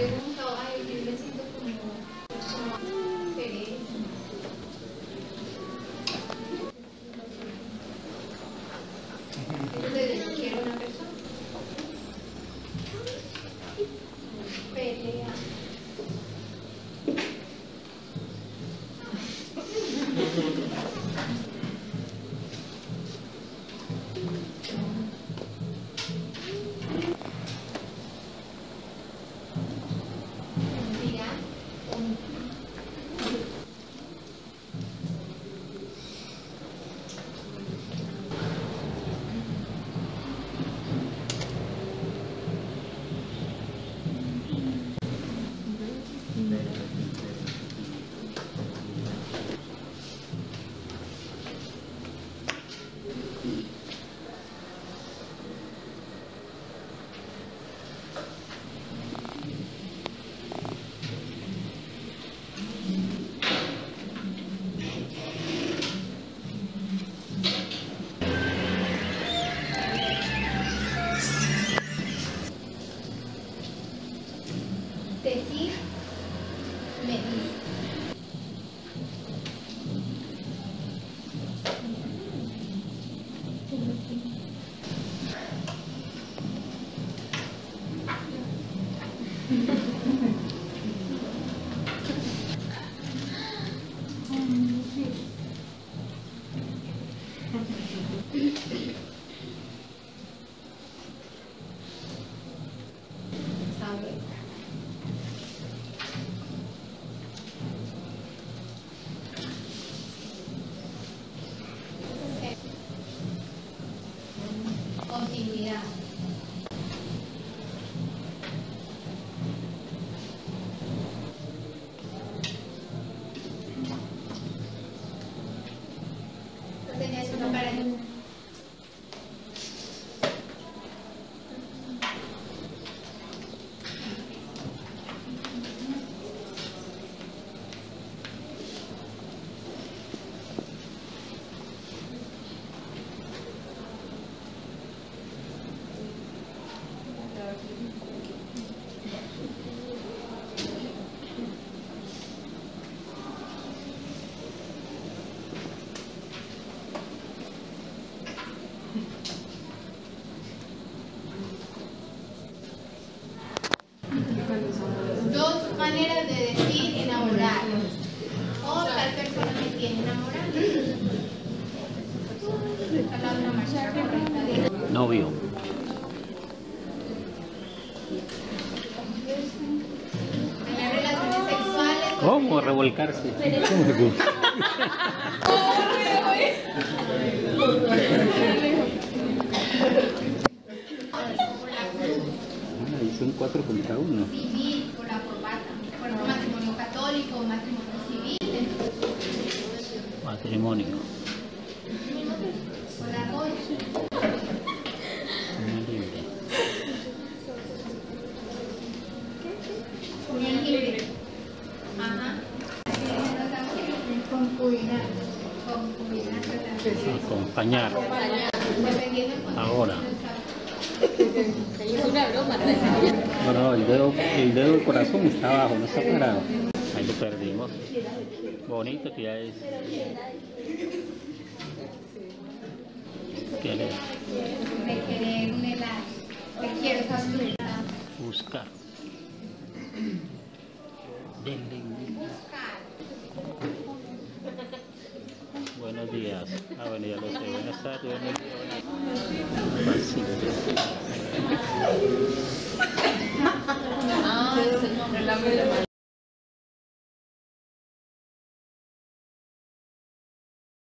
pregunto, ay, yo me siento como pereza. Entonces, quiero una persona. Pelea. Decir, me dice. Sabe. Continuidad. No tenías una para él. Dos maneras de decir enamorar. O tal persona me tiene enamorado. Ojalá una manera correcta de... Novio. Tener relaciones sexuales. ¿Cómo revolcarse? ¿Cómo se puede? Y son 4 contra 1. Civil, por la corbata. Bueno, matrimonio católico, matrimonio civil. Matrimonio. Por la roya. Unión libre. Unión libre. Ajá. Concubinato. Concubinato. Acompañar. Dependiendo del Ahora. Es una broma. Bueno, el dedo del corazón está abajo, no está parado. Ahí lo perdimos. Bonito que ya es. ¿Qué leer? de querer un helado. Te quiero facilitar. Buscar. Denle. Buscar. Buenos días. Ah, bueno, ya lo sé. Buenas tardes. Buenos días. Ah, es el nombre, la